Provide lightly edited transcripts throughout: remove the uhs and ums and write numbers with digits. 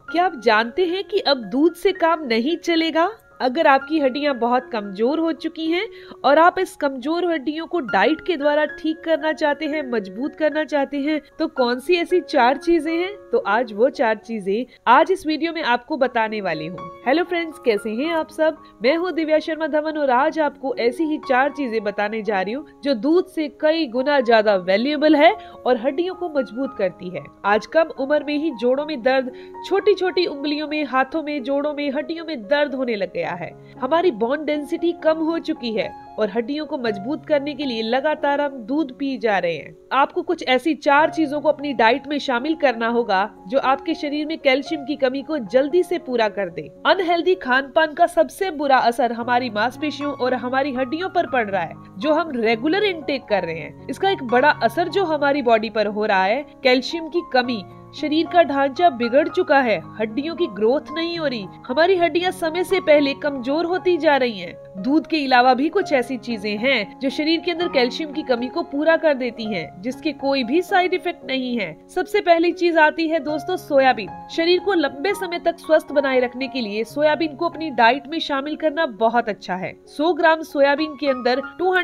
क्या आप जानते हैं कि अब दूध से काम नहीं चलेगा? अगर आपकी हड्डियां बहुत कमजोर हो चुकी हैं और आप इस कमजोर हड्डियों को डाइट के द्वारा ठीक करना चाहते हैं, मजबूत करना चाहते हैं, तो कौन सी ऐसी 4 चीजें हैं? तो आज वो 4 चीजें आज इस वीडियो में आपको बताने वाली हूँ। हेलो फ्रेंड्स, कैसे हैं आप सब? मैं हूँ दिव्या शर्मा धवन और आज आपको ऐसी ही 4 चीजें बताने जा रही हूँ जो दूध से कई गुना ज्यादा वैल्यूएबल है और हड्डियों को मजबूत करती है। आज कम उम्र में ही जोड़ों में दर्द, छोटी छोटी उंगलियों में, हाथों में, जोड़ों में, हड्डियों में दर्द होने लग गया है। हमारी बोन डेंसिटी कम हो चुकी है और हड्डियों को मजबूत करने के लिए लगातार हम दूध पी जा रहे हैं। आपको कुछ ऐसी 4 चीजों को अपनी डाइट में शामिल करना होगा जो आपके शरीर में कैल्शियम की कमी को जल्दी से पूरा कर दे। अनहेल्दी खान पान का सबसे बुरा असर हमारी मांसपेशियों और हमारी हड्डियों पर पड़ रहा है, जो हम रेगुलर इनटेक कर रहे हैं। इसका एक बड़ा असर जो हमारी बॉडी पर हो रहा है, कैल्शियम की कमी। शरीर का ढांचा बिगड़ चुका है, हड्डियों की ग्रोथ नहीं हो रही, हमारी हड्डियां समय से पहले कमजोर होती जा रही हैं। दूध के अलावा भी कुछ ऐसी चीजें हैं जो शरीर के अंदर कैल्शियम की कमी को पूरा कर देती हैं, जिसके कोई भी साइड इफेक्ट नहीं है। सबसे पहली चीज आती है दोस्तों सोयाबीन। शरीर को लंबे समय तक स्वस्थ बनाए रखने के लिए सोयाबीन को अपनी डाइट में शामिल करना बहुत अच्छा है। 100 ग्राम सोयाबीन के अंदर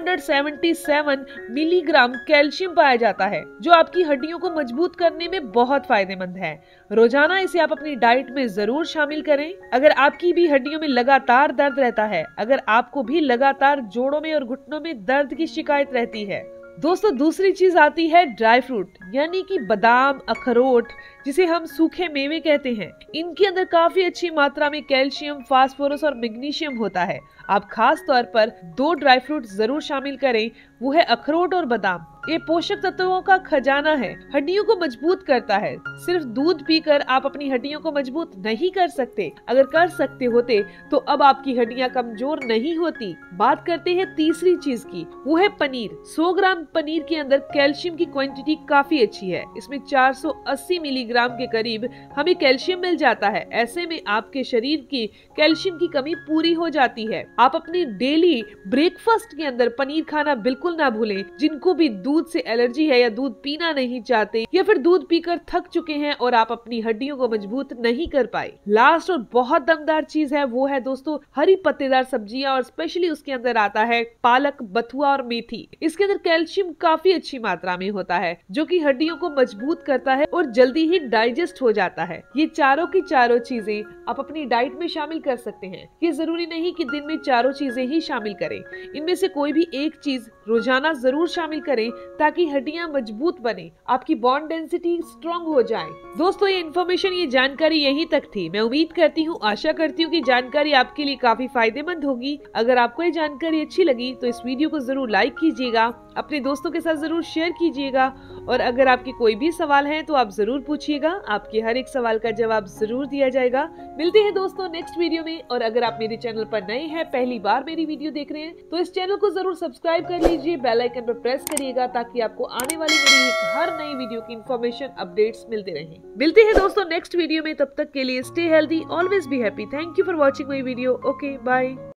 277 मिलीग्राम कैल्शियम पाया जाता है, जो आपकी हड्डियों को मजबूत करने में बहुत फायदेमंद है। रोजाना इसे आप अपनी डाइट में जरूर शामिल करें। अगर आपकी भी हड्डियों में लगातार दर्द रहता है, अगर आपको भी लगातार जोड़ों में और घुटनों में दर्द की शिकायत रहती है। दोस्तों, दूसरी चीज आती है ड्राई फ्रूट, यानी कि बादाम, अखरोट, जिसे हम सूखे मेवे कहते हैं। इनके अंदर काफी अच्छी मात्रा में कैल्शियम, फास्फोरस और मैग्नीशियम होता है। आप खास तौर पर 2 ड्राई फ्रूट जरूर शामिल करें, वो है अखरोट और बादाम। ये पोषक तत्वों का खजाना है, हड्डियों को मजबूत करता है। सिर्फ दूध पीकर आप अपनी हड्डियों को मजबूत नहीं कर सकते। अगर कर सकते होते तो अब आपकी हड्डियां कमजोर नहीं होती। बात करते हैं तीसरी चीज की, वो है पनीर। 100 ग्राम पनीर के अंदर कैल्शियम की क्वांटिटी काफी अच्छी है। इसमें 480 मिलीग्राम के करीब हमें कैल्शियम मिल जाता है। ऐसे में आपके शरीर की कैल्शियम की कमी पूरी हो जाती है। आप अपनी डेली ब्रेकफास्ट के अंदर पनीर खाना बिल्कुल ना भूलें। जिनको भी दूध से एलर्जी है या दूध पीना नहीं चाहते या फिर दूध पीकर थक चुके हैं और आप अपनी हड्डियों को मजबूत नहीं कर पाए। लास्ट और बहुत दमदार चीज है, वो है दोस्तों हरी पत्तेदार सब्जियां और स्पेशली उसके अंदर आता है पालक, बथुआ और मेथी। इसके अंदर कैल्शियम काफी अच्छी मात्रा में होता है, जो कि हड्डियों को मजबूत करता है और जल्दी ही डाइजेस्ट हो जाता है। ये चारों की चारों चीजें आप अपनी डाइट में शामिल कर सकते हैं। ये जरूरी नहीं कि दिन में चारों चीजें ही शामिल करें। इनमें से कोई भी एक चीज रोजाना जरूर शामिल करें ताकि हड्डियां मजबूत बने, आपकी बॉन डेंसिटी स्ट्रॉन्ग हो जाए। दोस्तों, ये इन्फॉर्मेशन, ये जानकारी यहीं तक थी। मैं उम्मीद करती हूँ, आशा करती हूँ कि जानकारी आपके लिए काफी फायदेमंद होगी। अगर आपको ये जानकारी अच्छी लगी तो इस वीडियो को जरूर लाइक कीजिएगा, अपने दोस्तों के साथ जरूर शेयर कीजिएगा और अगर आपके कोई भी सवाल है तो आप जरूर पूछिएगा। आपके हर एक सवाल का जवाब जरूर दिया जाएगा। मिलते हैं दोस्तों नेक्स्ट वीडियो में। और अगर आप मेरे चैनल पर नए हैं, पहली बार मेरी वीडियो देख रहे हैं, तो इस चैनल को जरूर सब्सक्राइब कर लीजिए, बेल आइकन पर प्रेस करिएगा ताकि आपको आने वाली मेरी हर नई वीडियो की इन्फॉर्मेशन, अपडेट्स मिलते रहें। मिलते हैं दोस्तों नेक्स्ट वीडियो में, तब तक के लिए stay healthy, always be happy. Thank you for watching my video. Okay, bye.